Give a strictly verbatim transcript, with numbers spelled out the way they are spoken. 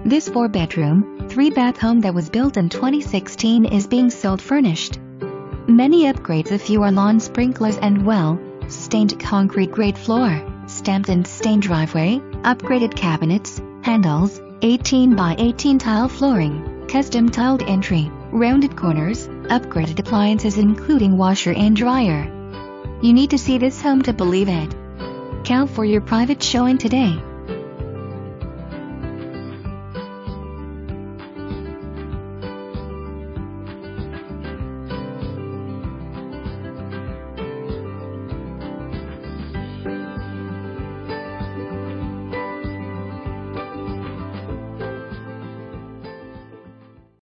This four-bedroom, three-bath home that was built in twenty sixteen is being sold furnished. Many upgrades: a few are lawn sprinklers and well, stained concrete grade floor, stamped and stained driveway, upgraded cabinets, handles, eighteen by eighteen tile flooring, custom tiled entry, rounded corners, upgraded appliances including washer and dryer. You need to see this home to believe it. Call for your private showing today.